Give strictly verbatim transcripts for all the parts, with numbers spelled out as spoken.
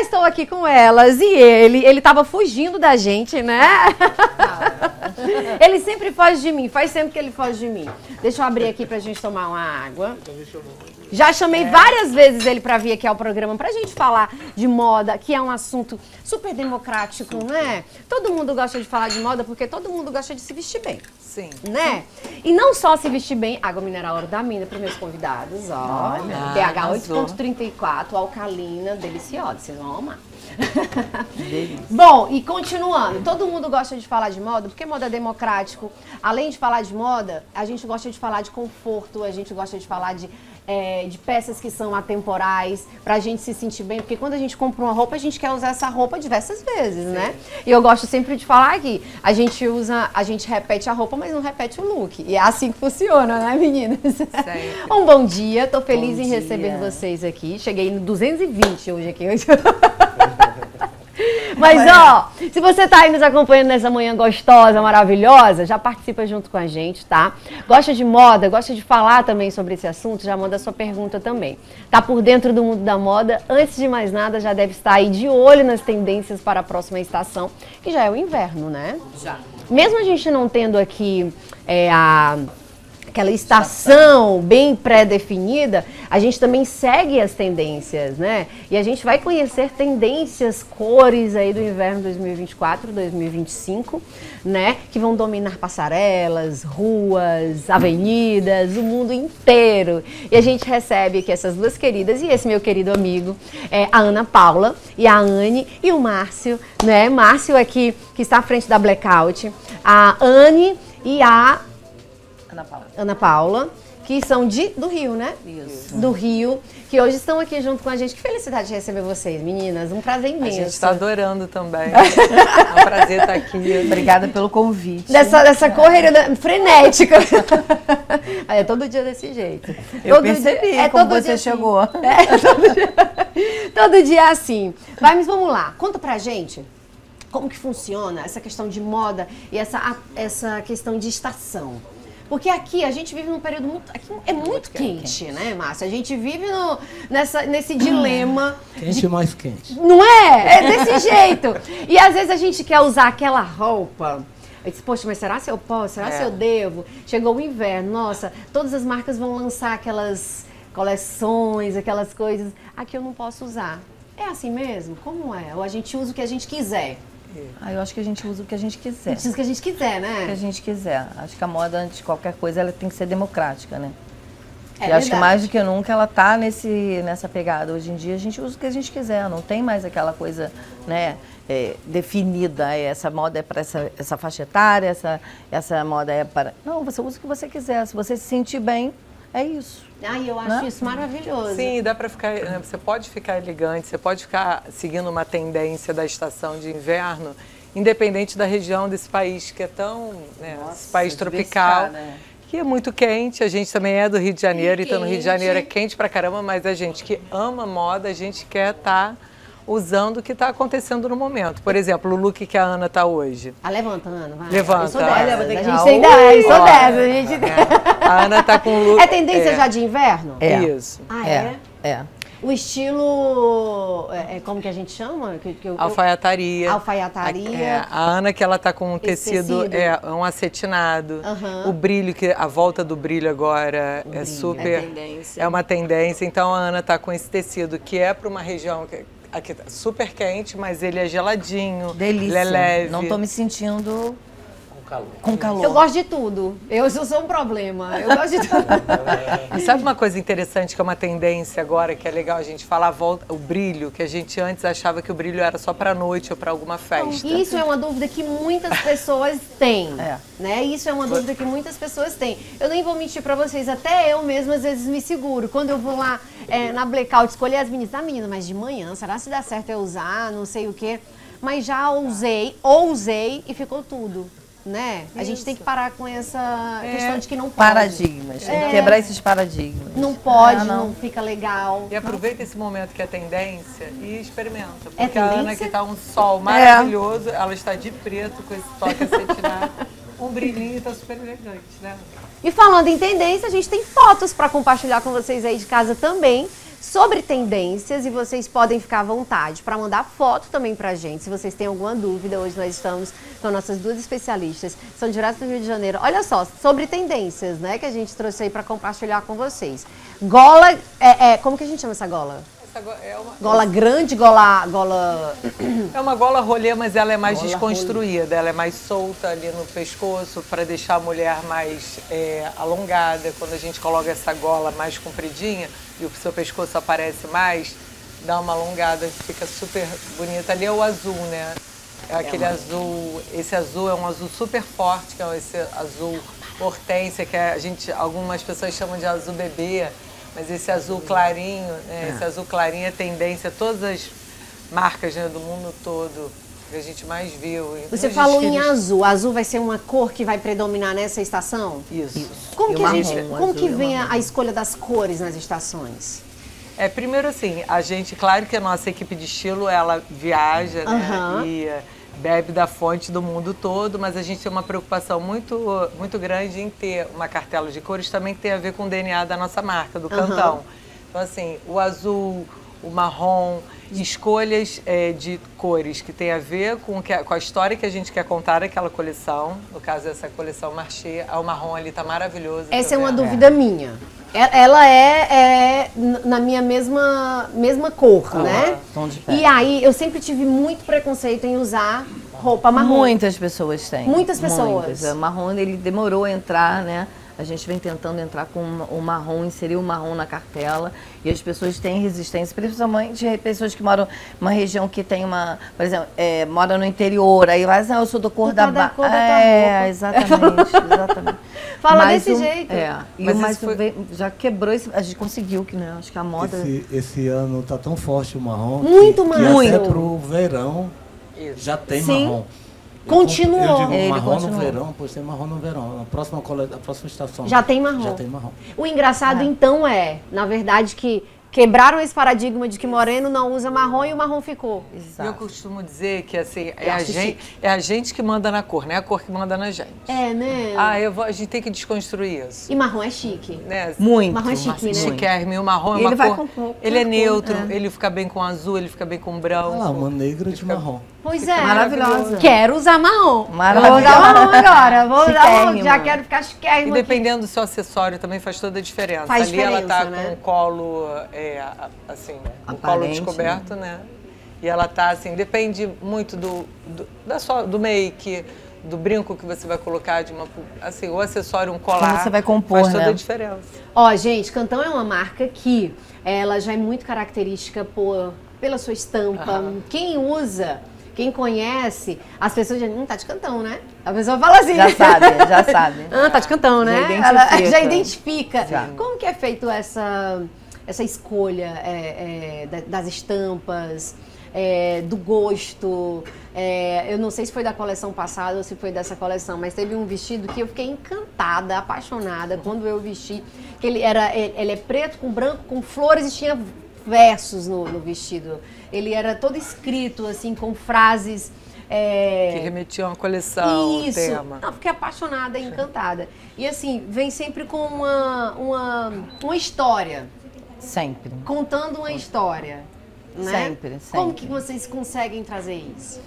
estou aqui com elas e ele, ele tava fugindo da gente, né? Ele sempre foge de mim, faz sempre que ele foge de mim. Deixa eu abrir aqui pra gente tomar uma água. Já chamei é. várias vezes ele pra vir aqui ao programa pra gente falar de moda, que é um assunto super democrático, super. né? Todo mundo gosta de falar de moda porque todo mundo gosta de se vestir bem. Sim. Né? E não só se vestir bem, água mineral Ouro da Mina para meus convidados, ó. Olha, pH oito ponto trinta e quatro, alcalina, deliciosa, vocês vão amar. Bom, e continuando, todo mundo gosta de falar de moda, porque moda é democrático. Além de falar de moda, a gente gosta de falar de conforto, a gente gosta de falar de, é, de peças que são atemporais, pra gente se sentir bem, porque quando a gente compra uma roupa, a gente quer usar essa roupa diversas vezes, Sim. né? E eu gosto sempre de falar que a gente usa, a gente repete a roupa, mas não repete o look. E é assim que funciona, né, meninas? Sempre. Um bom dia, tô feliz bom em dia. receber vocês aqui. Cheguei no duzentos e vinte hoje aqui. Mas, ó, se você tá aí nos acompanhando nessa manhã gostosa, maravilhosa, já participa junto com a gente, tá? Gosta de moda, gosta de falar também sobre esse assunto, já manda sua pergunta também. Tá por dentro do mundo da moda? Antes de mais nada, já deve estar aí de olho nas tendências para a próxima estação, que já é o inverno, né? Já. Mesmo a gente não tendo aqui é, a... aquela estação bem pré-definida, a gente também segue as tendências, né? E a gente vai conhecer tendências, cores aí do inverno dois mil e vinte e quatro, dois mil e vinte e cinco, né? Que vão dominar passarelas, ruas, avenidas, o mundo inteiro. E a gente recebe aqui essas duas queridas e esse meu querido amigo, é, a Ana Paula e a Anne e o Márcio, né? Márcio aqui, que está à frente da Blackout, a Anne e a Ana Paula. Ana Paula, que são de, do Rio, né? Isso. Do Rio, que hoje estão aqui junto com a gente. Que felicidade de receber vocês, meninas. Um prazer imenso. A gente está adorando também. É um prazer estar aqui. Obrigada pelo convite. Dessa, dessa correria da, frenética. É todo dia desse jeito. Eu todo percebi dia, é como todo você dia chegou. Assim. É, todo dia, todo dia é assim. Vai, mas vamos lá. Conta pra gente como que funciona essa questão de moda e essa, essa questão de estação. Porque aqui a gente vive num período muito... Aqui é muito, muito quente, quente, né, Márcia? A gente vive no, nessa, nesse dilema... Quente de, mais quente. Não é? É desse jeito. E às vezes a gente quer usar aquela roupa... Eu disse, poxa, mas será se eu posso? Será é. se eu devo? Chegou o inverno, nossa, todas as marcas vão lançar aquelas coleções, aquelas coisas. Aqui eu não posso usar. É assim mesmo? Como é? Ou a gente usa o que a gente quiser? Ah, eu acho que a gente usa o que a gente quiser. A gente usa o que a gente quiser, né? O que a gente quiser. Acho que a moda, antes de qualquer coisa, ela tem que ser democrática, né? É e acho que mais do que nunca ela tá nesse, nessa pegada. Hoje em dia a gente usa o que a gente quiser, não tem mais aquela coisa, né, é, definida. Essa moda é para essa, essa faixa etária, essa, essa moda é para... Não, você usa o que você quiser. Se você se sentir bem, é isso. Ai, eu acho né? isso maravilhoso. Sim, dá para ficar, né, você pode ficar elegante, você pode ficar seguindo uma tendência da estação de inverno, independente da região desse país que é tão, né, Nossa, esse país tropical, né? Que é muito quente. A gente também é do Rio de Janeiro, então no Rio de Janeiro é quente pra caramba, mas a gente que ama moda, a gente quer estar usando o que está acontecendo no momento. Por exemplo, o look que a Ana está hoje. Ah, levanta, Ana, vai. Levanta. Eu sou dessa. Olha, a gente tem dessa, eu sou dessa. A, gente... é. A Ana está com o look... É tendência é. já de inverno? É. Isso. Ah, é? É. é. O estilo, é, como que a gente chama? Que, que eu, alfaiataria. Alfaiataria. A, é, a Ana, que ela tá com um tecido, tecido, é um acetinado. Uhum. O brilho, que a volta do brilho agora o é brilho. super... É tendência. É uma tendência. Então a Ana tá com esse tecido que é para uma região... Que, aqui tá super quente, mas ele é geladinho. Delícia. Ele é leve. Não tô me sentindo... Calor. Com calor. Eu gosto de tudo. Eu sou um problema. Eu gosto de tudo. E sabe uma coisa interessante que é uma tendência agora, que é legal a gente falar, volta, o brilho, que a gente antes achava que o brilho era só para noite ou para alguma festa. Isso é uma dúvida que muitas pessoas têm. É. Né? Isso é uma dúvida que muitas pessoas têm. Eu nem vou mentir para vocês, até eu mesma às vezes me seguro. Quando eu vou lá é, na Blackout escolher as meninas, ah, menina, mas de manhã, será se dá certo eu usar, não sei o quê. Mas já usei, ousei e ficou tudo. Né? A gente tem que parar com essa é. questão de que não pode. Paradigmas, tem é. que quebrar esses paradigmas. Não pode, ah, não. não fica legal. E aproveita esse momento que é tendência e experimenta. Porque é a Ana, que está um sol maravilhoso, é. ela está de preto com esse toque acetinado, um brilhinho, está super elegante, né? E falando em tendência, a gente tem fotos para compartilhar com vocês aí de casa também, sobre tendências e vocês podem ficar à vontade para mandar foto também pra gente, se vocês têm alguma dúvida. Hoje nós estamos com nossas duas especialistas, são direto do Rio de Janeiro. Olha só, sobre tendências, né, que a gente trouxe aí para compartilhar com vocês. Gola, é, é, como que a gente chama essa gola? É uma, gola grande, gola, gola... É uma gola rolê, mas ela é mais gola desconstruída, rolê. Ela é mais solta ali no pescoço para deixar a mulher mais é, alongada. Quando a gente coloca essa gola mais compridinha e o seu pescoço aparece mais, dá uma alongada, fica super bonita. Ali é o azul, né? É aquele é uma... azul, esse azul é um azul super forte, que é esse azul hortênsia, que a gente, algumas pessoas chamam de azul bebê. Mas esse azul clarinho, né? é. esse azul clarinho é tendência, todas as marcas, né, do mundo todo que a gente mais viu. Você falou desfiles... em azul, azul vai ser uma cor que vai predominar nessa estação? Isso. Isso. Como, que, marrom, a gente, como que vem a, marrom. a escolha das cores nas estações? É, primeiro assim, a gente, claro que a nossa equipe de estilo, ela viaja, uhum. né, e bebe da fonte do mundo todo, mas a gente tem uma preocupação muito, muito grande em ter uma cartela de cores também que tem a ver com o D N A da nossa marca, do Cantão. Uhum. Então assim, o azul, o marrom, escolhas é, de cores que tem a ver com, que, com a história que a gente quer contar daquela coleção. No caso, essa coleção Marché, o marrom ali tá maravilhoso. Essa é uma vendo? dúvida é. minha. Ela é, é na minha mesma, mesma cor, ah, né? Tom de pele. E aí, eu sempre tive muito preconceito em usar roupa marrom. Muitas pessoas têm. Muitas pessoas. Muitas. O marrom, ele demorou a entrar, né? A gente vem tentando entrar com o marrom, inserir o marrom na cartela. E as pessoas têm resistência, principalmente pessoas que moram numa região que tem uma... Por exemplo, é, mora no interior, aí vai dizer, ah, eu sou da cor da... da cor da é, exatamente, exatamente. Fala mas desse o, jeito. É, e mas o mais foi... veio, já quebrou, esse, a gente conseguiu, que né, acho que a moda... Esse, esse ano tá tão forte o marrom. Muito que, marrom. que até pro verão Isso. já tem Sim. marrom. Continuou. Eu digo Ele marrom continuou. no verão, pois tem marrom no verão. Na próxima, a próxima estação Já tem marrom. Já tem marrom. O engraçado, É. então, é, na verdade, que quebraram esse paradigma de que moreno não usa marrom e o marrom ficou. Exato. Eu costumo dizer que assim, é Eu a, acho gente, chique. é a gente que manda na cor, não é a cor que manda na gente. É, né? Ah, eu vou, a gente tem que desconstruir isso. E marrom é chique. Né? Muito. Marrom é chique, né? Chiquérrimo, o marrom é E uma ele vai cor. com- com ele é cor, neutro, é. ele fica bem com azul, ele fica bem com branco. Olha lá, uma negra de marrom. Pois Fica é. maravilhosa. Quero usar marrom. Maravilhosa. Vou usar marrom agora. Vou usar marrom. Chiquérrima. Já quero ficar E chiquérrimo aqui. dependendo do seu acessório também faz toda a diferença. Faz Ali ela tá diferença, né? com o colo, é, assim, o colo Aparente, descoberto, né? E ela tá assim, depende muito do, do, da sua, do make, do brinco que você vai colocar, de uma, assim, o acessório, um colar. Como você vai compor, faz toda né? a diferença. Ó, gente, Cantão é uma marca que ela já é muito característica por, pela sua estampa. Aham. Quem usa, quem conhece, as pessoas dizem, hum, tá de Cantão, né? A pessoa fala assim. Já sabe, já sabe. Ah, tá de Cantão, né? Já Ela identifica. já identifica. Já. Como que é feito essa, essa escolha é, é, da- das estampas, é, do gosto? É, eu não sei se foi da coleção passada ou se foi dessa coleção, mas teve um vestido que eu fiquei encantada, apaixonada quando eu vesti. Que ele, era, ele é preto com branco, com flores e tinha versos no, no vestido. Ele era todo escrito, assim, com frases... é, Que remetiam à coleção, isso. o tema. Não, fiquei apaixonada, encantada. E assim, vem sempre com uma, uma, uma história, Sempre. contando uma história. Né? Sempre, Como sempre. que vocês conseguem trazer isso?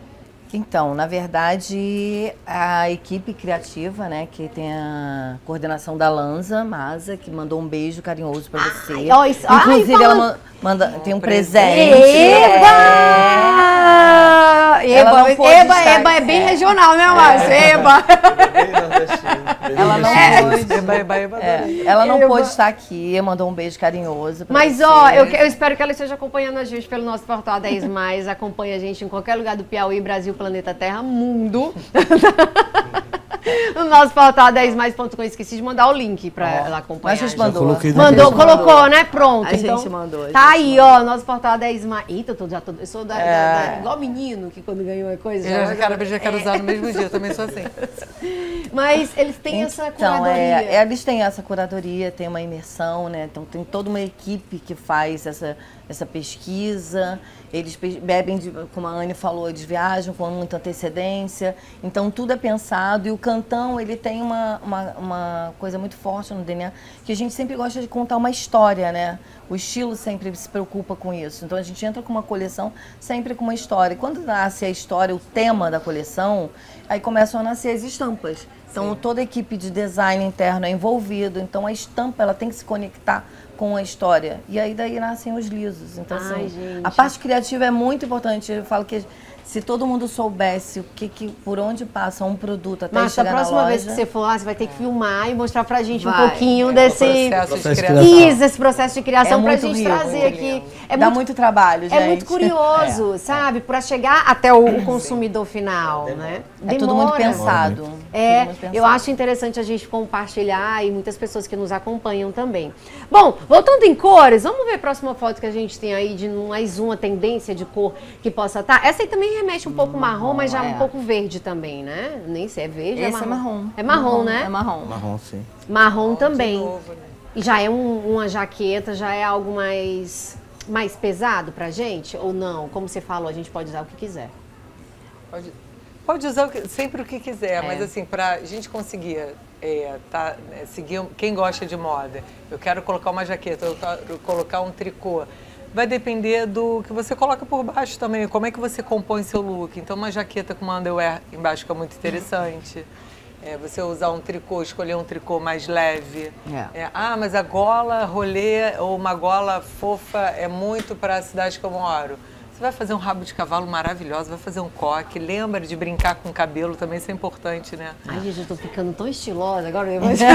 Então, na verdade, a equipe criativa, né, que tem a coordenação da Lanza Maza, que mandou um beijo carinhoso pra você. Ai, ó, isso- Inclusive, ai, ela fala- ma- manda, tem um presente. presente. Eba! É. Ela Eba, não pôde eba, estar- eba é bem é. regional, né, Márcio? Eba! Ela não É. pôde. Eba, eba, eba, É, adorei. ela não Eba. pôde estar aqui, mandou um beijo carinhoso pra Mas, você. ó, eu, que- eu espero que ela esteja acompanhando a gente pelo nosso portal dez mais. Acompanha a gente em qualquer lugar do Piauí, Brasil, Planeta Terra, Mundo. No nosso portal dez mais ponto com. Esqueci de mandar o link pra ela acompanhar. Mas a gente gente. mandou. coloquei no Mandou, A gente mandou. colocou, né? Pronto. A então, gente mandou, a Tá gente aí, ó, nosso portal dez mais. Eita, eu, tô, já tô, eu sou da, da- É. da- igual menino que quando ganhou uma coisa. Eu já quero, já É. quero usar no mesmo dia, eu também sou assim. Mas eles têm essa Então, curadoria. é, eles têm essa curadoria, tem uma imersão, né? Então tem toda uma equipe que faz essa, essa pesquisa, eles bebem, de, como a Anne falou, eles viajam com muita antecedência, então tudo é pensado. E o Cantão, ele tem uma, uma, uma coisa muito forte no D N A, que a gente sempre gosta de contar uma história, né? O estilo sempre se preocupa com isso. Então a gente entra com uma coleção sempre com uma história. E quando nasce a história, o tema da coleção, aí começam a nascer as estampas. Então Sim. toda a equipe de design interno é envolvida, então a estampa ela tem que se conectar com a história. E aí daí nascem os lisos. Então, Ai, assim, gente. a parte criativa é muito importante. Eu falo que se todo mundo soubesse o que, que por onde passa um produto até Mas chegar a próxima na loja, vez que você for lá, você vai ter que filmar e mostrar pra gente Vai. um pouquinho É, desse... o processo de Processo de criação. criação. Isso, esse processo de criação É pra muito gente rico, trazer muito aqui. lindo. É dá muito, muito trabalho, gente. é muito curioso, sabe? Pra chegar até o consumidor final, né? É tudo muito Demora. pensado. É, Tudo muito pensado. eu acho interessante a gente compartilhar e muitas pessoas que nos acompanham também. Bom, voltando em cores, vamos ver a próxima foto que a gente tem aí de mais uma tendência de cor que possa estar. Essa aí também remete um pouco marrom, mas já é. um pouco verde também, né? Nem sei, é verde, é Esse marrom. é marrom. É marrom, né? É marrom. Marrom, sim. Marrom também. De novo, né? E já é um- uma jaqueta, já é algo mais, mais pesado pra gente? Ou não? Como você falou, a gente pode usar o que quiser. Pode, pode usar o que- sempre o que quiser, É. mas assim, pra gente conseguir é, tá, é, seguir, quem gosta de moda, eu quero colocar uma jaqueta, eu quero colocar um tricô, vai depender do que você coloca por baixo também, como é que você compõe seu look. Então uma jaqueta com uma underwear embaixo fica muito interessante. É, você usar um tricô, escolher um tricô mais leve. É. É, ah, mas a gola rolê ou uma gola fofa é muito para a cidade que eu moro. Você vai fazer um rabo de cavalo maravilhoso, vai fazer um coque. Lembra de brincar com o cabelo também, isso é importante, né? Ai, gente, eu tô ficando tão estilosa agora. Eu... Mas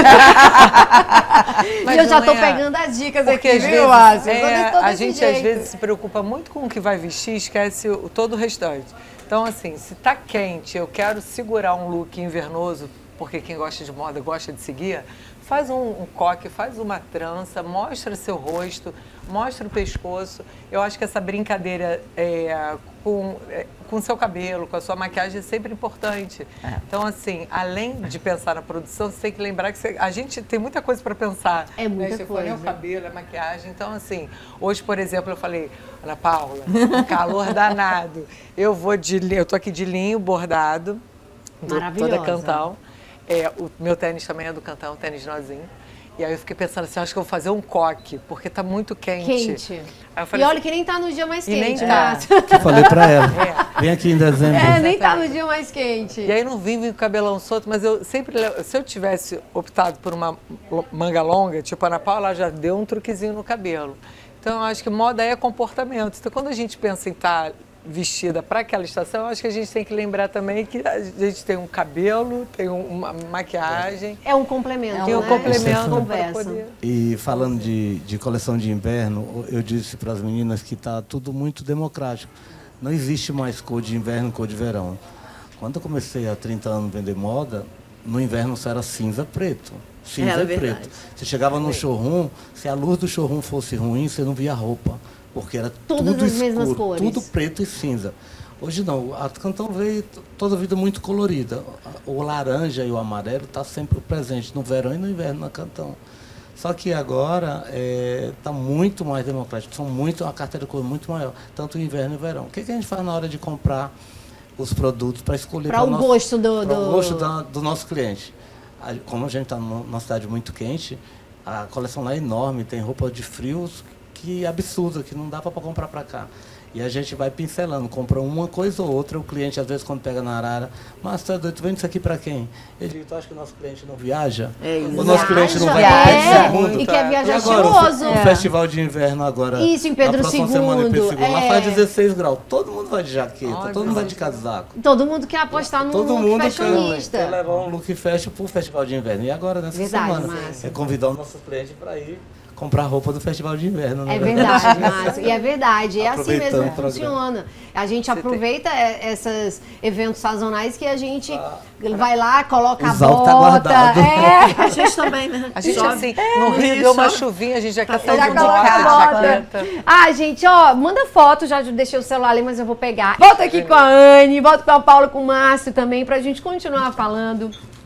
e eu já não tô é. pegando as dicas Porque aqui, às viu, vezes, Márcia? é, Eu tô a desse gente jeito. às vezes se preocupa muito com o que vai vestir e esquece o, todo o restante. Então, assim, se tá quente, eu quero segurar um look invernoso, porque quem gosta de moda gosta de seguir, faz um, um coque, faz uma trança, mostra seu rosto, mostra o pescoço. Eu acho que essa brincadeira é, com é, com seu cabelo, com a sua maquiagem é sempre importante. É. Então, assim, além de pensar na produção, você tem que lembrar que você, a gente tem muita coisa para pensar. É muita né? Você for, né, o coisa. cabelo, a maquiagem. Então, assim, hoje, por exemplo, eu falei, Ana Paula, um calor danado. Eu vou de linho, eu tô aqui de linho bordado, do, Maravilhosa. toda Cantão. É, o meu tênis também é do Cantão, tênis nozinho. E aí eu fiquei pensando assim, acho que eu vou fazer um coque, porque tá muito quente. Quente. Aí eu E falei olha assim, que nem tá no dia mais E nem quente, tá. Márcia. Eu falei pra ela. É. Vem aqui em dezembro. É, nem tá no dia mais quente. E aí não vim com o cabelão solto, mas eu sempre, levo- se eu tivesse optado por uma lo- manga longa, tipo a Ana Paula, ela já deu um truquezinho no cabelo. Então eu acho que moda é comportamento. Então quando a gente pensa em estar vestida para aquela estação, eu acho que a gente tem que lembrar também que a gente tem um cabelo, tem um- uma maquiagem, É um complemento, tem um né? complemento para Conversa. poder... E falando de, de coleção de inverno, eu disse para as meninas que está tudo muito democrático. Não existe mais cor de inverno, cor de verão. Quando eu comecei há trinta anos a vender moda, no inverno só era cinza preto. Cinza Era e verdade. preto. Você chegava no showroom, se a luz do showroom fosse ruim, você não via a roupa. Porque era Todas tudo as escuro, mesmas cores. tudo preto e cinza. Hoje não, a Cantão veio t- toda a vida muito colorida. O laranja e o amarelo está sempre presente no verão e no inverno na Cantão. Só que agora está muito mais democrático, são muito, a carteira de cor muito maior, tanto o inverno e o verão. O que, que a gente faz na hora de comprar os produtos para escolher? Para o nosso- gosto do- pra o do- gosto da- do nosso cliente. A- Como a gente está numa cidade muito quente, a coleção lá é enorme, tem roupa de frios que é absurda, que não dá para comprar para cá. E a gente vai pincelando, compra uma coisa ou outra, o cliente às vezes quando pega na arara, mas tá doido, tu vende isso aqui para quem? Eu digo, tu acha que o nosso cliente não viaja? É isso. O nosso cliente não vai Viaja, para é, Pedro segundo? e quer viajar E agora, o fe- estiloso. o, festival de inverno agora, Isso, em Pedro na próxima semana em Pedro segundo, segundo, lá é. faz dezesseis graus, todo mundo vai de jaqueta, Ai, todo mundo vai meu de casaco. Todo mundo quer apostar num Todo look mundo quer, fashionista. quer levar um look fashion pro festival de inverno. E agora, nessa Verdade, semana, Márcio. é convidar o nosso cliente para ir comprar roupa do festival de inverno. né? É verdade, Márcio. E é verdade. É assim Aproveitando mesmo o que programa. funciona. A gente Você aproveita é, esses eventos sazonais que a gente vai lá, coloca a Usar o que tá bota. guardado. É. A gente também, né? A gente, Chove. assim, no Rio deu uma chuvinha, a gente já quer Tá sair Já de todo coloca a bota, bota. jaqueta. Ah, gente, ó, manda foto. Já deixei o celular ali, mas eu vou pegar. Volta aqui com a Anne, volta com a Paula, com o Márcio também, pra gente continuar falando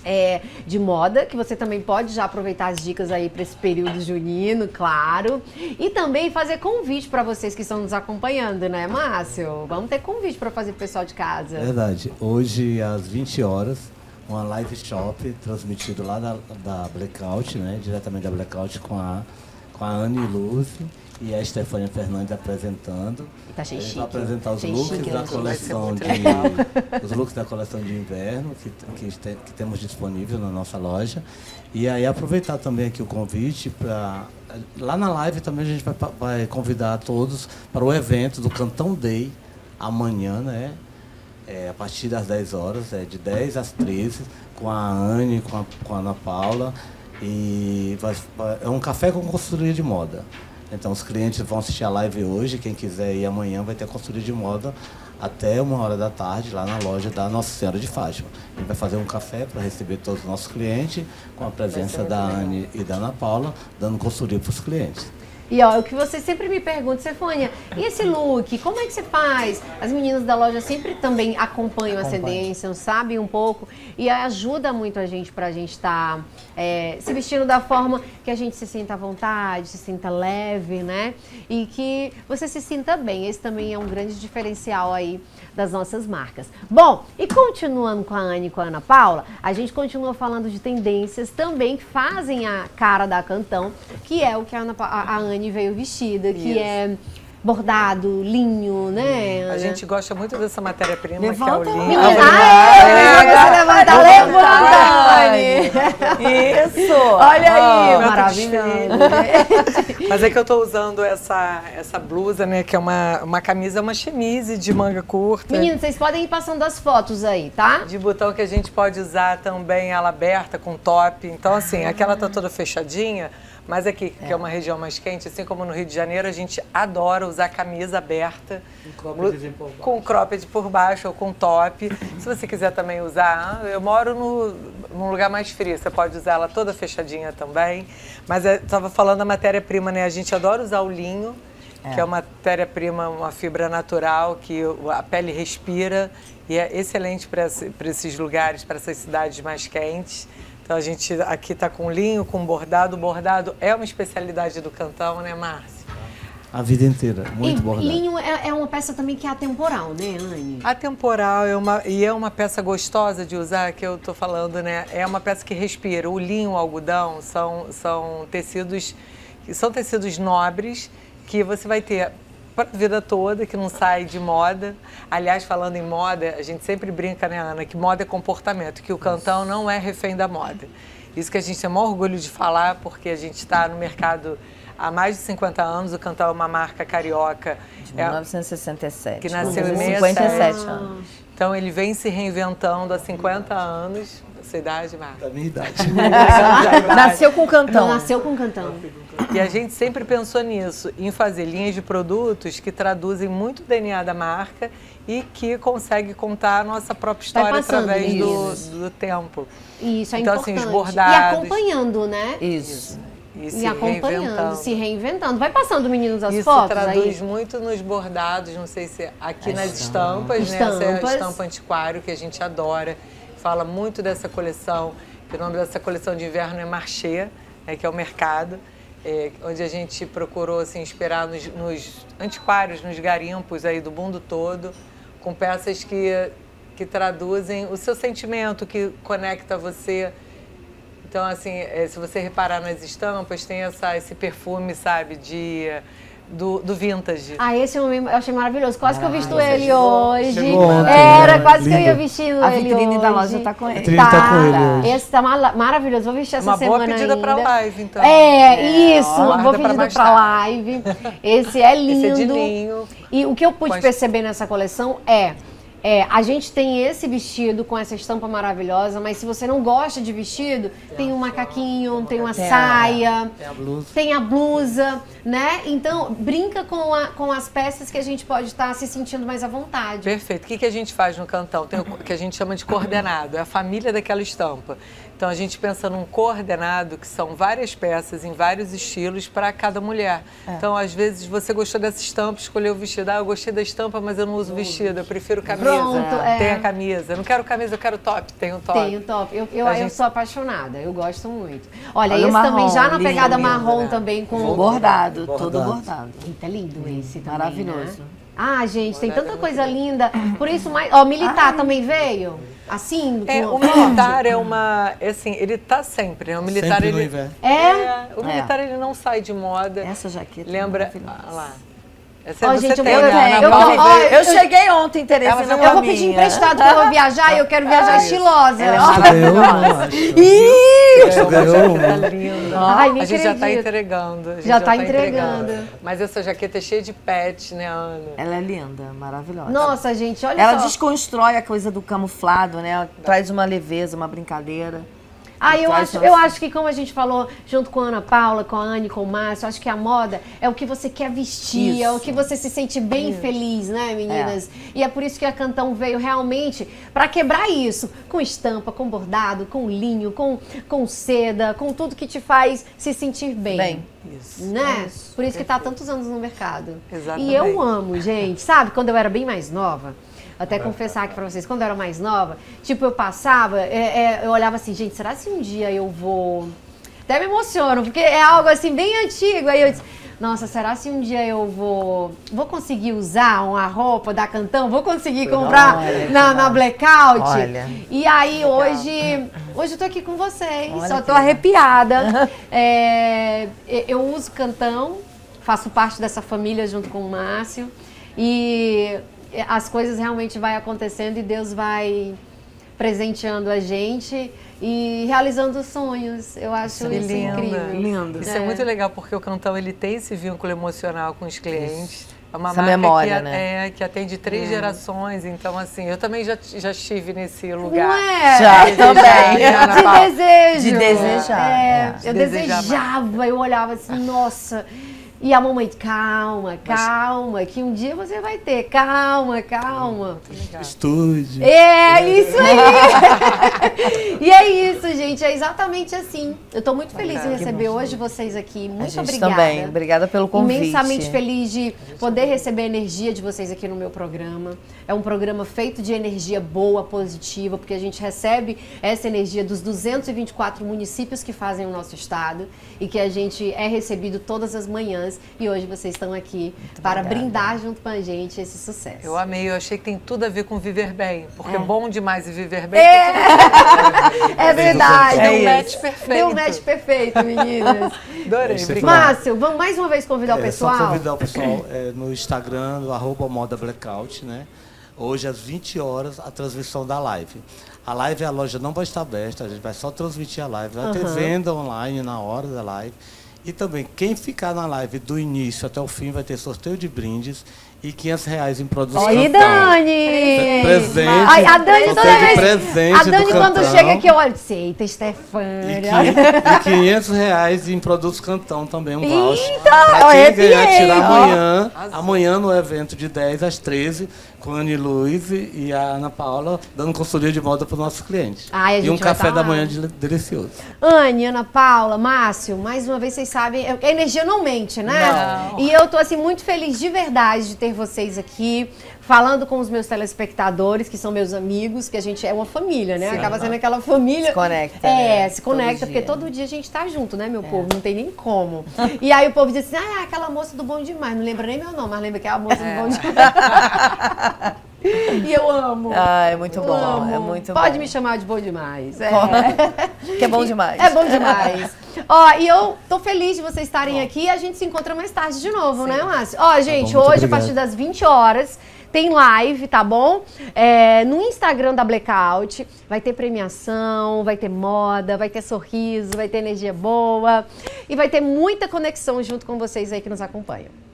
É, de moda, que você também pode já aproveitar as dicas aí para esse período junino, claro. E também fazer convite para vocês que estão nos acompanhando, né, Márcio? Vamos ter convite para fazer pro pessoal de casa. Verdade. Hoje, às vinte horas, uma live shop transmitido lá da, da Blackout, né? Diretamente da Blackout com a, com a Anne Lúcia e a Estefânia Fernandes apresentando. Tá cheio Eles chique. vão apresentar os Cheio looks chique, da né? coleção de os looks da coleção de inverno que, que, tem, que temos disponível na nossa loja. E aí aproveitar também aqui o convite para lá na live também a gente vai, vai convidar todos para o evento do Cantão Day amanhã, né? É, a partir das dez horas, é de dez às treze, com a Anne, com a, com a Ana Paula. E vai, é um café com consultoria de moda. Então, os clientes vão assistir a live hoje. Quem quiser ir amanhã vai ter a consultoria de moda até uma hora da tarde, lá na loja da Nossa Senhora de Fátima. A gente vai fazer um café para receber todos os nossos clientes, com a presença da Anne e da Ana Paula, dando consultoria para os clientes. E ó, o que você sempre me pergunta, Stefânia, e esse look, como é que você faz? As meninas da loja sempre também acompanham Acompanho. a tendência, sabem um pouco e ajuda muito a gente pra gente estar tá, é, se vestindo da forma que a gente se sinta à vontade, se sinta leve, né? E que você se sinta bem. Esse também é um grande diferencial aí das nossas marcas. Bom, e continuando com a Anne e com a Ana Paula, a gente continua falando de tendências também que fazem a cara da Cantão, que é o que a, Ana, a, a Anne veio vestida, que Isso. é bordado, linho, né? A gente gosta muito dessa matéria-prima, que é o Levanta, linho. menina. Ah, Ah, é, levanta, levanta, Anne. Isso! Olha aí, Oh, maravilhoso. Mas é que eu tô usando essa, essa blusa, né? Que é uma, uma camisa, uma chemise de manga curta. Meninos, vocês podem ir passando as fotos aí, tá? De botão que a gente pode usar também ela aberta, com top. Então, assim, aqui ela tá toda fechadinha. Mas aqui, que é. é uma região mais quente, assim como no Rio de Janeiro, a gente adora usar camisa aberta. Com cropped por baixo. Com cropped por baixo ou com top. Se você quiser também usar, eu moro no, num lugar mais frio, você pode usar ela toda fechadinha também. Mas eu estava falando da matéria-prima, né? A gente adora usar o linho, é. que é uma matéria-prima, uma fibra natural, que a pele respira e é excelente para esses lugares, para essas cidades mais quentes. Então, a gente aqui está com linho, com bordado. Bordado é uma especialidade do Cantão, né, Márcia? A vida inteira, muito e bordado. Linho é, é uma peça também que é atemporal, né, Anne? Atemporal é uma, e é uma peça gostosa de usar, que eu estou falando, né? É uma peça que respira. O linho, o algodão, são, são tecidos, são tecidos nobres que você vai ter para a vida toda, que não sai de moda. Aliás, falando em moda, a gente sempre brinca, né, Ana, que moda é comportamento, que o Cantão não é refém da moda. Isso que a gente tem o maior orgulho de falar, porque a gente está no mercado há mais de cinquenta anos, o Cantão é uma marca carioca. De mil novecentos e sessenta e sete. Que nasceu em cinquenta e sete anos. Então, ele vem se reinventando há cinquenta anos. Da sua idade, Marcos? Da minha idade. Nasceu com o Cantão. Não, nasceu com o Cantão. E a gente sempre pensou nisso, em fazer linhas de produtos que traduzem muito o D N A da marca e que consegue contar a nossa própria história através do, do tempo. Isso, é então, importante. Assim, os bordados. E acompanhando, né? Isso. E, e acompanhando, se reinventando. Vai passando, meninos, as Isso fotos traduz aí. muito nos bordados, não sei se aqui As nas estampas, estampas, né? Essa é a estampa antiquário, que a gente adora. Fala muito dessa coleção, que o nome dessa coleção de inverno é Marché, né, que é o mercado, é, onde a gente procurou se assim, inspirar nos, nos antiquários, nos garimpos aí do mundo todo, com peças que, que traduzem o seu sentimento, que conecta você. Então, assim, se você reparar nas estampas, tem essa, esse perfume, sabe, de, do, do vintage. Ah, esse eu, eu achei maravilhoso. Quase ah, que eu visto ele chegou, hoje. Chegou ontem, Era, né? quase Lindo. que eu ia vestindo a ele vitrine hoje. da loja tá com ele. A vitrine tá, tá com ele hoje. Esse tá mar maravilhoso. Vou vestir essa Uma semana boa pedida ainda. pra live, então. É, é isso. ó, Vou pedida pra, pra live. Esse é lindo. Esse é de linho. E o que eu pude Pode... perceber nessa coleção é... É, a gente tem esse vestido com essa estampa maravilhosa, mas se você não gosta de vestido, tem um macaquinho, tem uma tem saia, a, tem, a blusa. tem a blusa, né? Então, brinca com, a, com as peças que a gente pode estar se sentindo mais à vontade. Perfeito. O que, que a gente faz no Cantão? Tem o que a gente chama de coordenado, é a família daquela estampa. Então a gente pensa num coordenado, que são várias peças em vários estilos para cada mulher. É. Então, às vezes, você gostou dessa estampa, escolheu o vestido. Ah, eu gostei da estampa, mas eu não uso vestido, eu prefiro camisa. Pronto, é. Tem a camisa. Eu não quero camisa, eu quero top. Tem um top. Tem um top. Eu, eu, eu gente... sou apaixonada, eu gosto muito. Olha, Olha esse marrom, também já na lindo, pegada lindo, marrom né? também com... Bordado, bordado. todo bordado. Eita, lindo esse também, Maravilhoso. Né? Ah, gente, tem tanta coisa linda. Por isso, mais... Ó, militar Ai. também veio? Assim? É, com... o militar é uma... Assim, ele tá sempre, né? O militar, sempre no ele... inverno. É? é? O É. militar, ele não sai de moda. Essa jaqueta Lembra... é Ah, lá. Essa Ó, você gente, eu tem, vou- né? eu Ana tenho, Paula eu- veio- ó, Eu cheguei ontem, Tereza, Ela na já Eu vou pedir minha. emprestado porque eu vou viajar e eu quero viajar estilosa. Ela é Ó. Ganhou uma, maravilhosa. acho. Ih! Acho que ganhou uma. Tá linda. Ai, nem a gente já tá acredito. entregando. a gente Já tá entregando. Mas essa jaqueta é cheia de pet, né, Ana? Ela é linda, maravilhosa. Nossa, gente, olha Ela só. desconstrói a coisa do camuflado, né? Ela traz uma leveza, uma brincadeira. Ah, eu Traz acho, uma- eu acho que como a gente falou junto com a Ana Paula, com a Anne, com o Márcio, eu acho que a moda é o que você quer vestir, é o Isso. que você se sente bem feliz, né, meninas? E é por isso que a Cantão veio realmente para quebrar isso, com estampa, com bordado, com linho, com, com seda, com tudo que te faz se sentir bem. Bem. Isso. Né? Por isso que tá há tantos anos no mercado. Exatamente. E eu amo, gente. Sabe, quando eu era bem mais nova, até confessar aqui pra vocês, quando eu era mais nova, tipo, eu passava, é, é, eu olhava assim, gente, será que um dia eu vou... Até me emociono, porque é algo assim, bem antigo. Aí eu disse, nossa, será se um dia eu vou vou conseguir usar uma roupa da Cantão? Vou conseguir comprar Olha, na, na Blackout? Olha. E aí, hoje, hoje eu tô aqui com vocês, Olha só que tô legal. arrepiada. É, eu uso Cantão, faço parte dessa família junto com o Márcio. E as coisas realmente vai acontecendo e Deus vai presenteando a gente e realizando sonhos. Eu acho Que isso linda. incrível. Lindo. Isso é. muito legal, porque o Cantão ele tem esse vínculo emocional com os clientes. É uma Essa marca memória, que, né? é, que atende três gerações. Então, assim, eu também já, já estive nesse lugar. Não é? Já, De também. desejar, Ana De Paula. desejo. De desejar, É, é. eu De desejar desejava, eu olhava assim, nossa. E a mamãe, calma, calma, que um dia você vai ter. Calma, calma. Estúdio. É, isso aí! E é isso, gente, é exatamente assim. Eu tô muito feliz em receber hoje vocês aqui. Muito A gente obrigada. também. Obrigada pelo convite. Imensamente feliz de poder receber a energia de vocês aqui no meu programa. É um programa feito de energia boa, positiva, porque a gente recebe essa energia dos duzentos e vinte e quatro municípios que fazem o nosso estado e que a gente é recebido todas as manhãs. E hoje vocês estão aqui Muito para obrigada. brindar junto com a gente esse sucesso. Eu amei, eu achei que tem tudo a ver com viver bem. Porque é É. bom demais e viver bem. É, é verdade. Deu um É match isso. perfeito. Deu um match perfeito, meninas. Adorei, Esse obrigada. Márcio, vamos mais uma vez convidar o É pessoal? só convidar o pessoal é, no Instagram, no arroba Moda Blackout, né? Hoje, às vinte horas, a transmissão da live. A live, a loja não vai estar aberta, a gente vai só transmitir a live. Vai ter Aham. venda online na hora da live. E também, quem ficar na live do início até o fim vai ter sorteio de brindes e quinhentos reais em produtos Oi, Cantão. Dani! Presente. Ai, a Dani sorteio toda de vez. presente A Dani, do quando Cantão. chega aqui, eu olho. Eita, E, Stefânia. qui- e quinhentos reais em produtos Cantão também, um voucher. Eita, Pra eu quem ganhar, arrepiei. tirar Ó. amanhã, amanhã no evento de dez às treze, com a Anne Luiz e a Ana Paula, dando consultoria de moda para os nossos clientes. Ai, a e gente um vai café tá da lá. manhã de- delicioso. Anne, Ana Paula, Márcio, mais uma vez vocês sabem, a energia não mente, né? Não. E eu tô assim muito feliz de verdade de ter vocês aqui, falando com os meus telespectadores, que são meus amigos, que a gente é uma família, né? Sim. Acaba sendo aquela família. Se conecta, É, né? se conecta, Todo porque dia. todo dia a gente tá junto, né, meu povo? Não tem nem como. E aí o povo diz assim, ah, é aquela moça do Bom Demais. Não lembra nem meu nome, mas lembra que é a moça do Bom Demais. E eu amo. Ah, é muito bom, Amo. é muito Pode bom. me chamar de Bom Demais. É. Que é bom demais. É bom demais. Ó, e eu tô feliz de vocês estarem aqui e a gente se encontra mais tarde de novo, né, Márcio? Ó, gente, muito hoje, a obrigado. partir das vinte horas, tem live, tá bom? É, no Instagram da Blackout, vai ter premiação, vai ter moda, vai ter sorriso, vai ter energia boa e vai ter muita conexão junto com vocês aí que nos acompanham.